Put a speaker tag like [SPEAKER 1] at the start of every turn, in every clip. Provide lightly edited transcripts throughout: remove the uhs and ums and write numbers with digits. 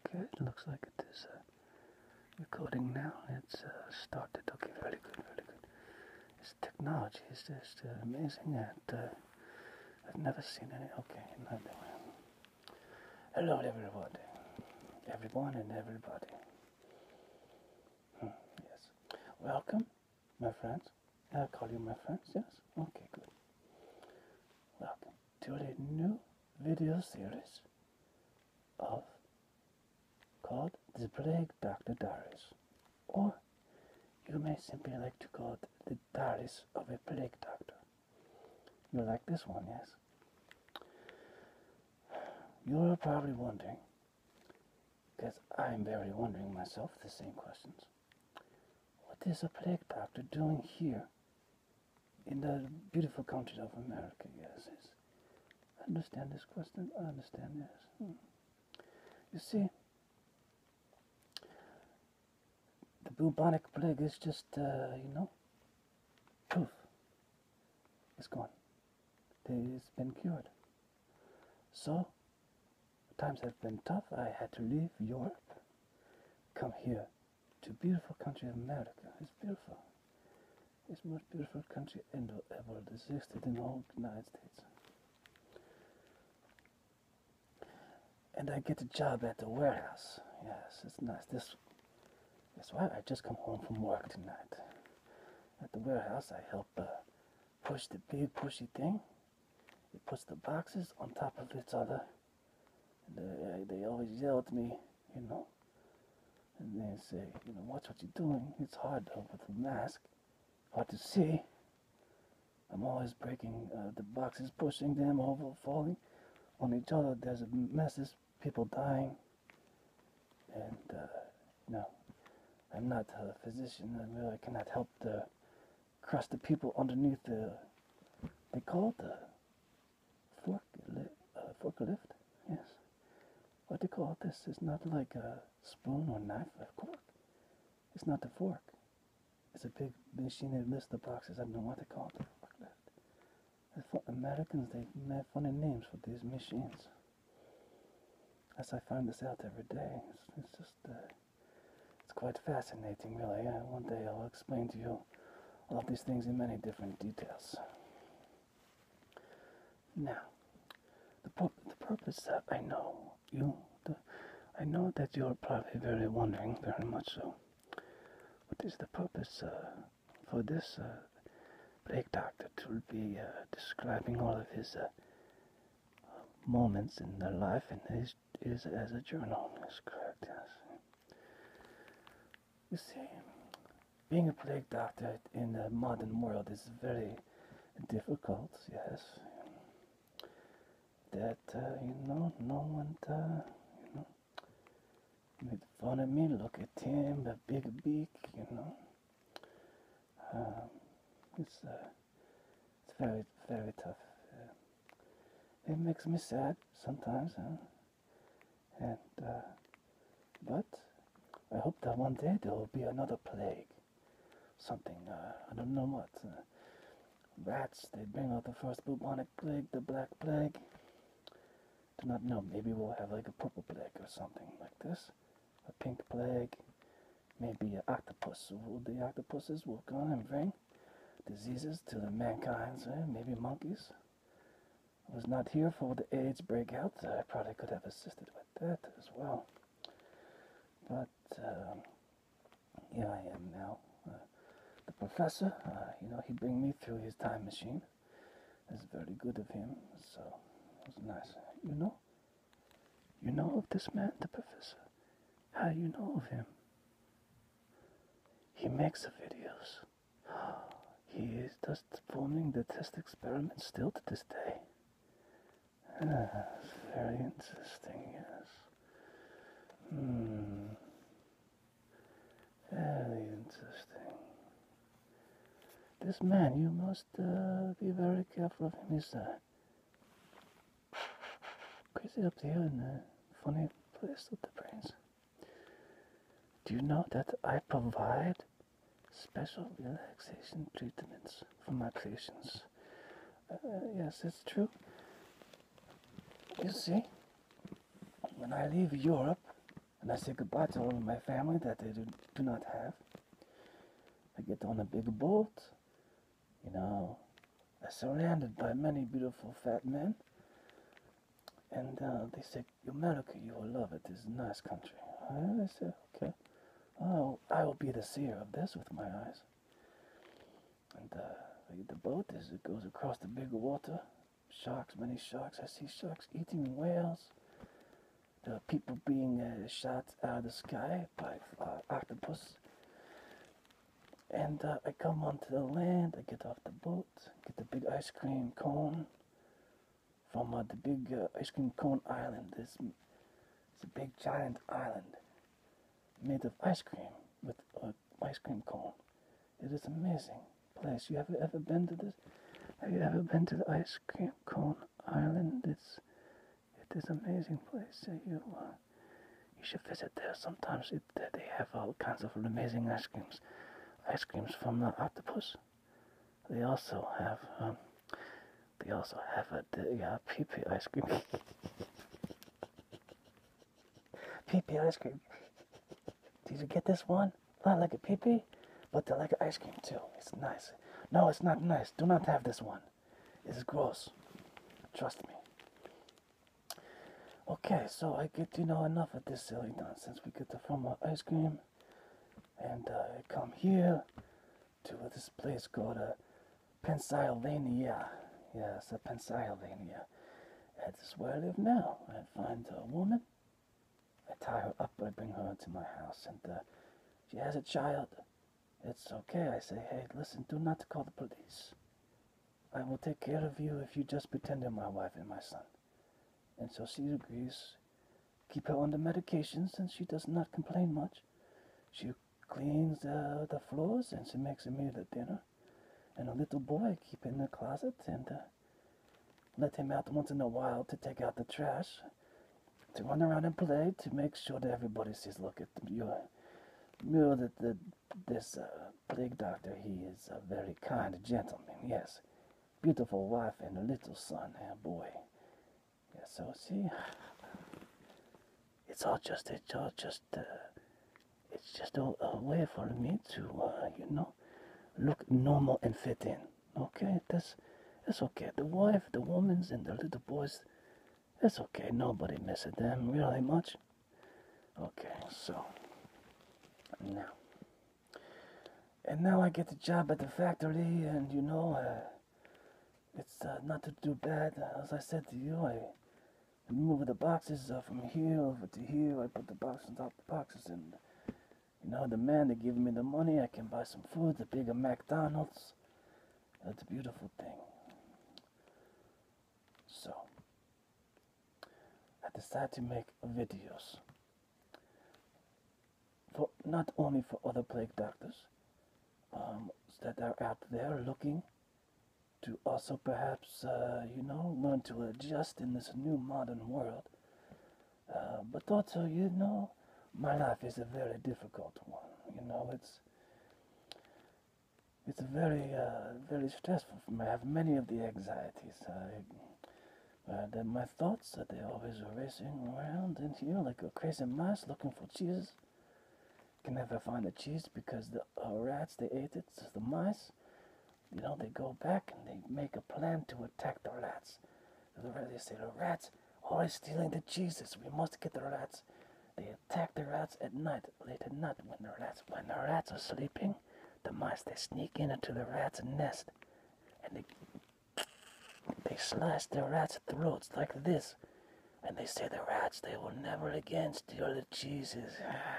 [SPEAKER 1] Okay, it looks like it is recording now. It's started. Okay, very good, very good. This technology is just amazing, and I've never seen any. Okay, another one. Hello, everybody. Everyone and everybody. Yes. Welcome, my friends. I'll call you my friends, yes? Okay, good. Welcome to a new video series of called The Plague Doctor Diaries, or you may simply like to call it The Diaries of a Plague Doctor. You like this one, yes? You're probably wondering, because I'm very wondering myself the same questions. What is a plague doctor doing here in the beautiful country of America? Yes, yes. I understand this question. I understand, yes. You see, the bubonic plague is just, proof. It's gone. It's been cured. So, times have been tough. I had to leave Europe, come here to beautiful country of America. It's beautiful. It's the most beautiful country ever existed in the whole United States. And I get a job at the warehouse. Yes, it's nice. That's why I just come home from work tonight. At the warehouse, I help push the big pushy thing. It puts the boxes on top of each other. And they always yell at me, and they say, watch what you're doing. It's hard with the mask, hard to see. I'm always breaking the boxes, pushing them over, falling on each other. There's a messes, people dying, and I'm not a physician. I really cannot help crush the people underneath they call it the forklift. Yes. What they call this is not like a spoon or knife or fork. It's not the fork. It's a big machine that lifts the boxes. I don't know what they call it, the forklift. Americans, they made funny names for these machines. As I find this out every day, it's just, it's quite fascinating, really. One day I'll explain to you all of these things in many different details. Now, the purpose I know that you're probably very wondering, very much so. What is the purpose for this plague doctor to be describing all of his moments in their life and his as a journal? That's correct, yes. You see, being a plague doctor in the modern world is very difficult, yes. That, no one, made fun of me, look at him, the big beak, it's very, very tough. It makes me sad sometimes, and, but I hope that one day there will be another plague. Something, I don't know what. Rats, they bring out the first bubonic plague, the black plague. Do not know, maybe we'll have like a purple plague or something like this. A pink plague, maybe an octopus. The octopuses will come and bring diseases to the mankind, maybe monkeys. I was not here for the AIDS breakout. I probably could have assisted with that as well. But here I am now. The professor, he bring me through his time machine. It's very good of him, so it was nice. You know of this man, the professor? How do you know of him? He makes the videos. He does performing the test experiments still to this day. It's very interesting, yes. Very interesting. This man, you must be very careful of him. He's crazy up there in the funny place with the brains. Do you know that I provide special relaxation treatments for my patients? Yes, it's true. You see, when I leave Europe, And I say goodbye to all of my family that they do not have. I get on a big boat, you know, surrounded by many beautiful fat men. And they say, America, you will love it. This is a nice country. I say, okay. Oh, I will be the seer of this with my eyes. And the boat, as it goes across the big water, sharks, many sharks. I see sharks eating whales. There are people being shot out of the sky by octopus. And I come onto the land, I get off the boat, get the big ice cream cone from the big ice cream cone island. It's a big giant island made of ice cream with an ice cream cone. It is an amazing place. You have ever been to this? Have you ever been to the ice cream cone island? It is an amazing place. You should visit there. Sometimes they have all kinds of amazing ice creams. Ice creams from the octopus. They also have the pee-pee ice cream. Pee-pee ice cream. Did you get this one? Not like a pee-pee, but they like ice cream too. It's nice. No, it's not nice. Do not have this one. It's gross. Trust me. Okay, so I get, enough of this silly nonsense. We get the from ice cream, and I come here to this place called Pennsylvania. Yes, Pennsylvania. That's where I live now. I find a woman. I tie her up. I bring her into my house, and she has a child. It's okay. I say, hey, listen, do not call the police. I will take care of you if you just pretend you're my wife and my son. And so she agrees. Keep her on the medications, and she does not complain much. She cleans the floors, and she makes a meal at dinner. And a little boy I keep in the closet, and let him out once in a while to take out the trash, to run around and play, to make sure that everybody sees, look at your mirror, that this plague doctor, he is a very kind gentleman, yes. Beautiful wife and a little son, and boy. Yes, so see, it's just a way for me to, look normal and fit in. Okay, that's okay. The wife, the woman's, and the little boys, that's okay. Nobody misses them really much. Okay, so now I get the job at the factory, and it's not to do bad. As I said to you, I move the boxes from here over to here. I put the boxes on top of the boxes, and the man, they give me the money. I can buy some food, the bigger McDonald's. That's a beautiful thing. So I decided to make videos for not only for other plague doctors that are out there looking to also perhaps learn to adjust in this new modern world, but also my life is a very difficult one. It's very very stressful for me. I have many of the anxieties. Then my thoughts, they're always racing around in here like a crazy mouse looking for cheese. Can never find the cheese because the rats, they ate it. So the mice, they go back and they make a plan to attack the rats. They say, the rats always stealing the cheeses. We must get the rats. They attack the rats at night, late at night when the rats are sleeping. The mice, they sneak into the rat's nest, and they slice the rats' throats like this. And they say the rats, they will never again steal the cheeses.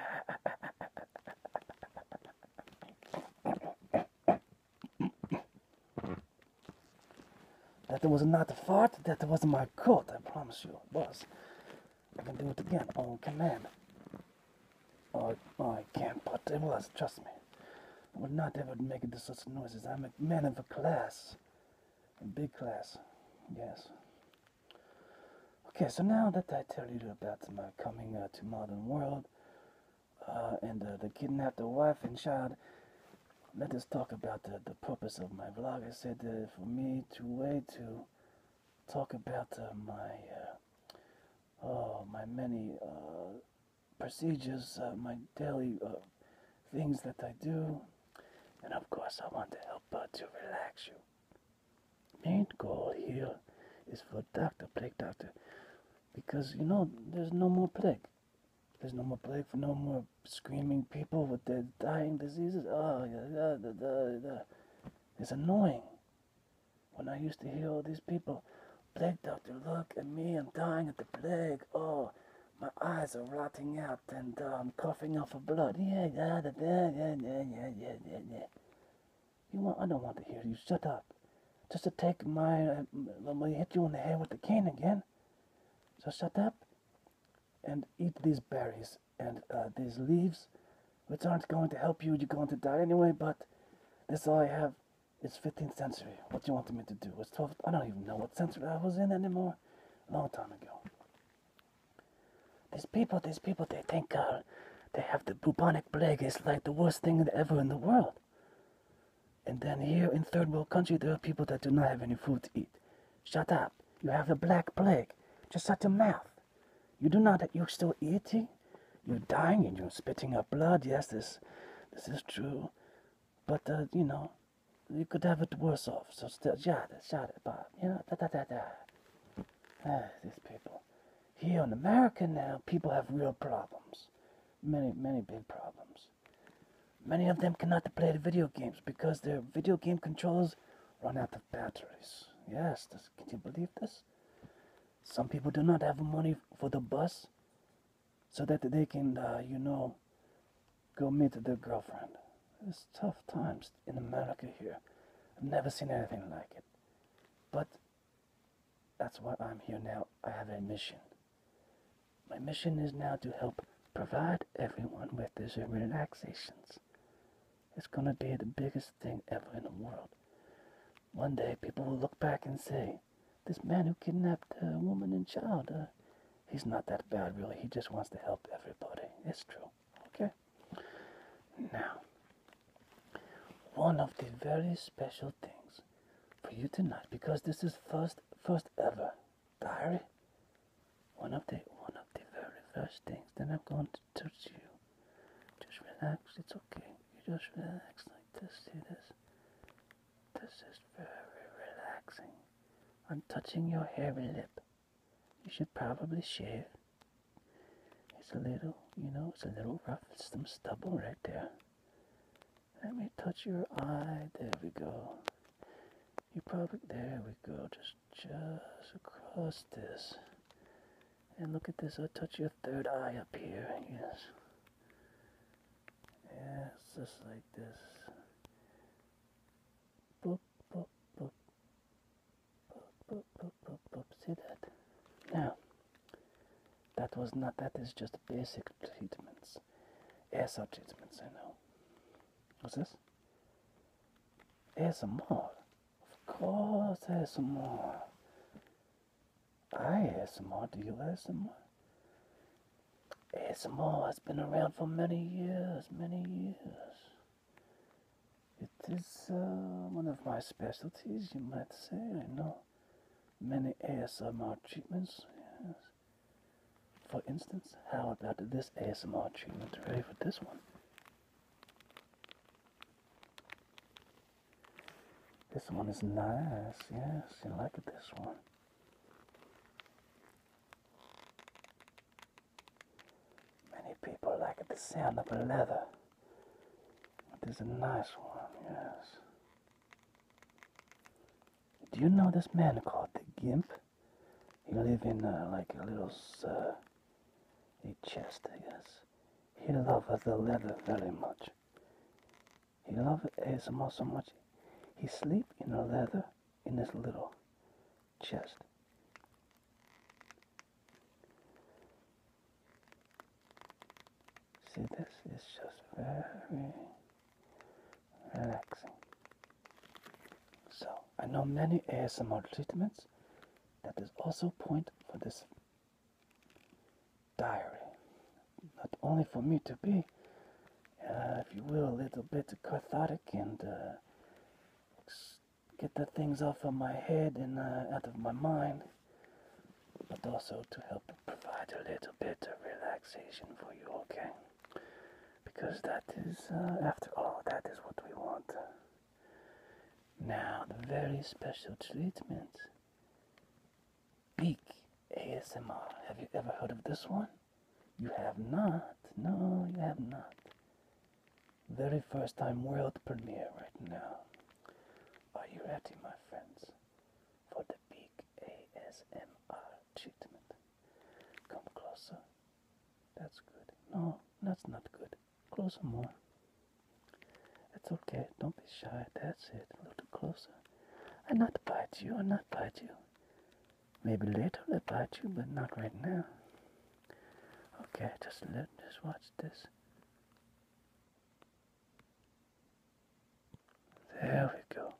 [SPEAKER 1] That was not a fart, that was my coat, I promise you it was. I can do it again, on command. Oh, I can't, but it was, trust me. I would not ever make it to such noises. I'm a man of a class. A big class, yes. Okay, so now that I tell you about my coming to modern world, and the kidnapped wife and child, let us talk about the purpose of my vlog. I said for me to talk about my many procedures, my daily things that I do. And of course, I want to help to relax you. Main goal here is for plague doctor, because you know there's no more plague. There's no more plague for no more screaming people with their dying diseases. Oh, yeah. It's annoying. When I used to hear all these people, plague doctor, look at me, I'm dying of the plague. Oh, my eyes are rotting out and I'm coughing up for blood. Yeah. I don't want to hear you. Shut up. Just to take I'm gonna hit you in the head with the cane again. So shut up and eat these berries and these leaves, which aren't going to help you. You're going to die anyway, but this is all I have. It's 15th century. What do you want me to do? It's 12th. I don't even know what century I was in anymore. A long time ago. These people, they think they have the bubonic plague. It's like the worst thing ever in the world. And then here in third world country, there are people that do not have any food to eat. Shut up. You have the black plague. Just shut your mouth. You do not, you're still eating. You're dying and you're spitting up blood. Yes, this is true. But, you know, you could have it worse off. So still, shut it, Bob. You know, these people. Here in America now, people have real problems. Many big problems. Many of them cannot play the video games because their video game controllers run out of batteries. Yes, can you believe this? Some people do not have money for the bus so that they can, you know, go meet their girlfriend. It's tough times in America here. I've never seen anything like it. But that's why I'm here now. I have a mission. My mission is now to help provide everyone with these relaxations. It's gonna be the biggest thing ever in the world. One day people will look back and say, this man who kidnapped a woman and child, he's not that bad really. He just wants to help everybody. It's true. Okay? Now, one of the very special things for you tonight, because this is first ever diary, one of the very first things that I'm going to touch you. Just relax, it's okay. You just relax like this, see this? This is very relaxing. I'm touching your hairy lip. You should probably shave. It's a little, you know, it's a little rough. It's some stubble right there. Let me touch your eye. There we go. There we go. Just across this. And look at this. I'll touch your third eye up here. Yes. Yes, just like this. Boop, boop, boop. Boop, boop, boop, boop, boop. See that? Now, that is just basic treatments. ASMR treatments, I know. What's this? ASMR. Of course, ASMR. I ASMR. Do you ASMR? ASMR has been around for many years. It is one of my specialties, you might say. I know many ASMR treatments. Yes. For instance, how about this ASMR treatment? Ready for this one? This one is nice, yes, you like this one. Many people like the sound of leather. This is a nice one, yes. Do you know this man called the Gimp? He lives in like a little a chest, yes. He loves the leather very much. He loves ASMR so much. He sleeps in a leather in this little chest. See, this is just very relaxing. So, I know many ASMR treatments. That is also point for this diary. Not only for me to be, if you will, a little bit cathartic and get the things off of my head and out of my mind, but also to help provide a little bit of relaxation for you because that is, after all, that is what we want. Now, the very special treatment. Beak ASMR. Have you ever heard of this one? You have not. No, you have not. Very first time world premiere right now. Are you ready, my friends, for the Beak ASMR treatment? Come closer. That's good. No, that's not good. Closer more. It's okay. Don't be shy. That's it. A little closer. I not bite you. I not bite you. Maybe later I bite you, but not right now. Okay, just watch this. There we go.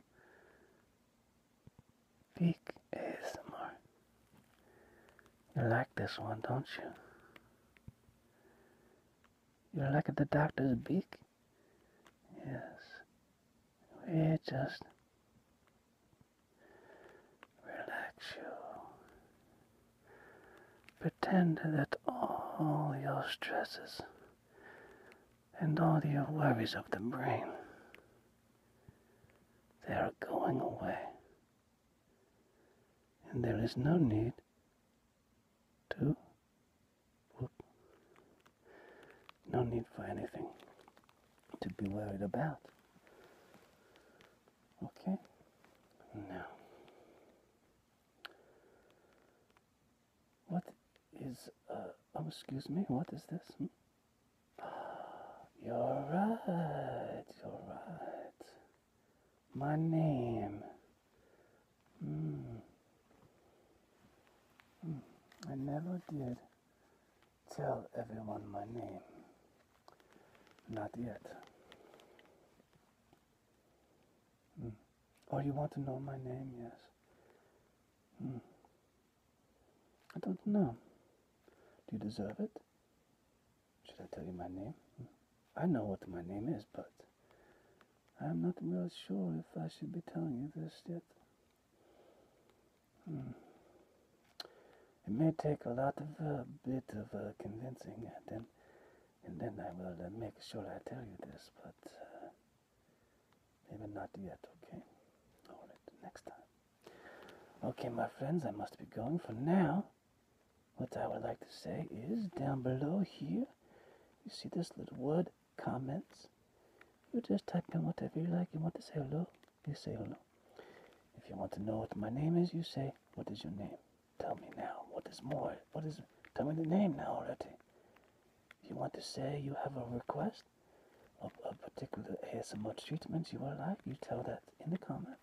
[SPEAKER 1] Beak ASMR. You like this one, don't you? You like the doctor's beak? Yes. We just relax you. Pretend that all your stresses and all your worries of the brain, they are going away. And there is no need to, no need for anything to be worried about. Okay? Now, what is, excuse me, what is this? You're right, you're right. My name. I never did tell everyone my name. Not yet. Oh, you want to know my name? Yes. I don't know. Do you deserve it? Should I tell you my name? I know what my name is, but I'm not real sure if I should be telling you this yet. It may take a lot of bit of convincing, and then I will make sure I tell you this, but maybe not yet. Okay. All right. Next time. Okay, my friends, I must be going for now. What I would like to say is down below here. You see this little word, comments? You just type in whatever you like. You want to say hello? You say hello. If you want to know what my name is, you say, what is your name? Tell me now. What is more? Tell me the name now already. If you want to say you have a request of a particular ASMR treatment you would like, you tell that in the comments.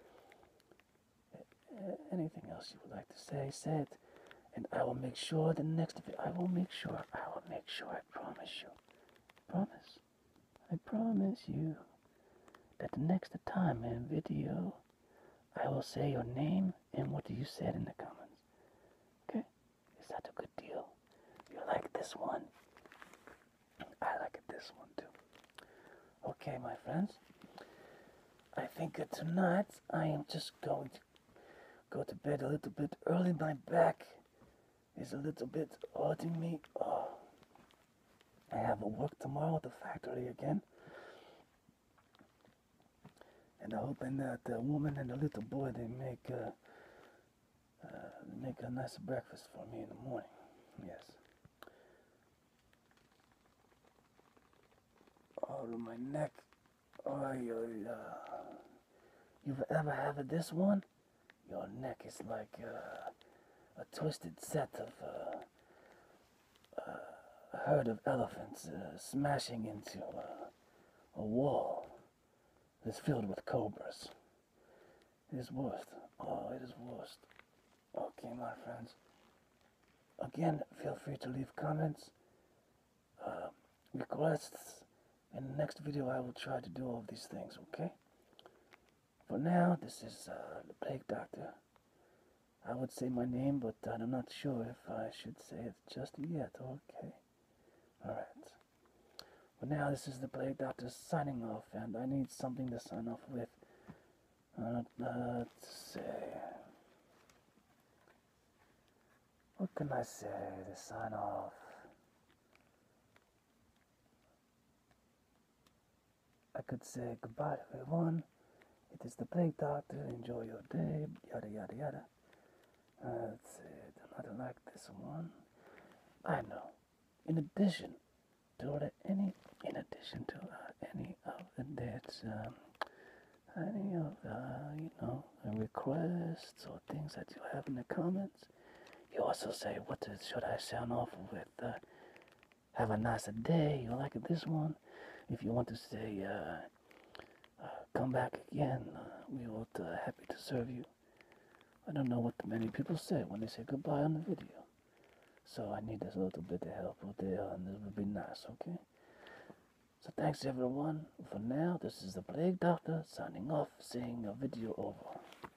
[SPEAKER 1] Anything else you would like to say, say it. And I will make sure the next video, I will make sure, I promise you. Promise. I promise you that the next time in video, I will say your name and what you said in the comments. Okay? Is that a good deal? You like this one? I like this one too. Okay, my friends. I think tonight I am just going to go to bed a little bit early. My back is a little bit hurting me. Oh, I have a work tomorrow at the factory again. And I'm hoping that the woman and the little boy, they make a nice breakfast for me in the morning. Yes. Oh, my neck. Oh, you've ever had this one? Your neck is like a twisted set of a herd of elephants smashing into a wall that's filled with cobras. It is worst. Oh, it is worst. Okay, my friends. Again, feel free to leave comments, requests. In the next video, I will try to do all of these things, okay? For now, this is the Plague Doctor. I would say my name, but I'm not sure if I should say it just yet, okay? Alright. For now, this is the Plague Doctor signing off, and I need something to sign off with. Let's see. What can I say to sign off? I could say goodbye to everyone. It is the Plague Doctor. Enjoy your day. Yada yada yada. Let's see. Another like this one. I know. In addition to any of the dates, any of requests or things that you have in the comments, you also say should I sound off with. Have a nice day. You like this one? If you want to say come back again, we will happy to serve you. I don't know what many people say when they say goodbye on the video. So I need a little bit of help out there, and this would be nice, okay? So thanks everyone. For now, this is the Plague Doctor signing off, saying a video over.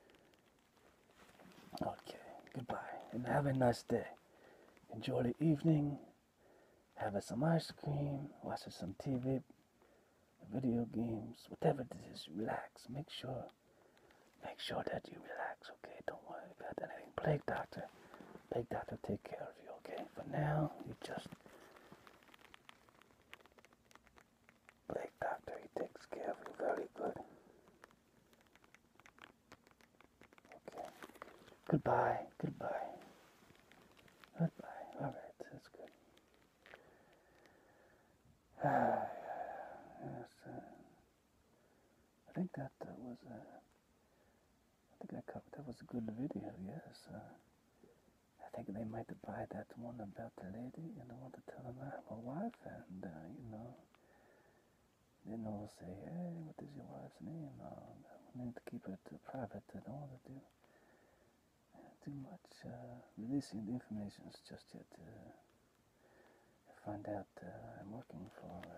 [SPEAKER 1] Okay, goodbye, and have a nice day. Enjoy the evening. Have some ice cream, watch some TV, video games, whatever it is. Relax. Make sure that you relax. Okay, don't worry about anything. Plague Doctor take care of you. Okay. For now, you just Plague Doctor. He takes care of you very good. Okay. Goodbye. All right, that's good. Yes. I think that was. I think I covered. That was a good video. Yes. I think they might buy that one about the lady, and I want to tell them I'm a wife, and then they'll say, "Hey, what is your wife's name?" I need to keep it private. I don't want to do too much releasing the information just yet. Find out I'm working for